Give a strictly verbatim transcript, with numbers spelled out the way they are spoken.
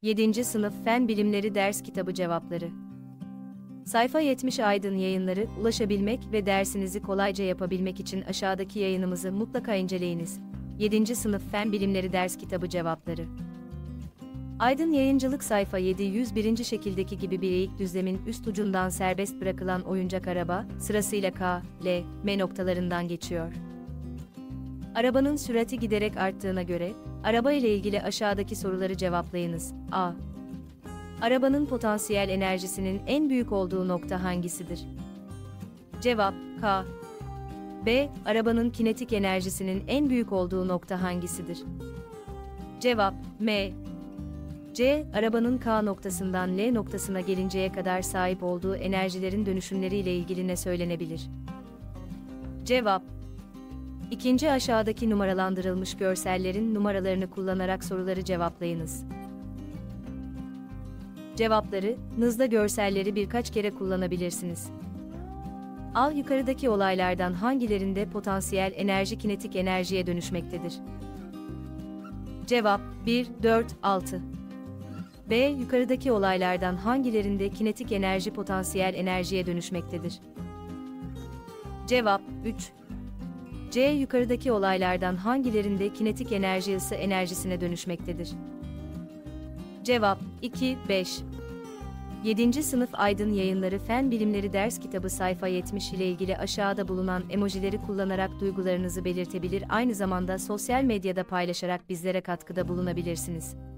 yedinci Sınıf Fen Bilimleri Ders Kitabı Cevapları. Sayfa yetmiş Aydın Yayınları. Ulaşabilmek ve dersinizi kolayca yapabilmek için aşağıdaki yayınımızı mutlaka inceleyiniz. yedinci Sınıf Fen Bilimleri Ders Kitabı Cevapları. Aydın Yayıncılık sayfa yedi yüz birinci şekildeki gibi bir eğik düzlemin üst ucundan serbest bırakılan oyuncak araba, sırasıyla K, L, M noktalarından geçiyor. Arabanın sürati giderek arttığına göre, araba ile ilgili aşağıdaki soruları cevaplayınız. A. Arabanın potansiyel enerjisinin en büyük olduğu nokta hangisidir? Cevap, K. B. Arabanın kinetik enerjisinin en büyük olduğu nokta hangisidir? Cevap, M. C. Arabanın K noktasından L noktasına gelinceye kadar sahip olduğu enerjilerin dönüşümleriyle ilgili ne söylenebilir? Cevap, İkinci aşağıdaki numaralandırılmış görsellerin numaralarını kullanarak soruları cevaplayınız. Cevapları, nızda görselleri birkaç kere kullanabilirsiniz. A. Yukarıdaki olaylardan hangilerinde potansiyel enerji kinetik enerjiye dönüşmektedir? Cevap, bir, dört, altı. B. Yukarıdaki olaylardan hangilerinde kinetik enerji potansiyel enerjiye dönüşmektedir? Cevap, üç. C. Yukarıdaki olaylardan hangilerinde kinetik enerji ısı enerjisine dönüşmektedir? Cevap, iki, beş. yedinci Sınıf Aydın Yayınları Fen Bilimleri Ders Kitabı sayfa yetmiş ile ilgili aşağıda bulunan emojileri kullanarak duygularınızı belirtebilir, aynı zamanda sosyal medyada paylaşarak bizlere katkıda bulunabilirsiniz.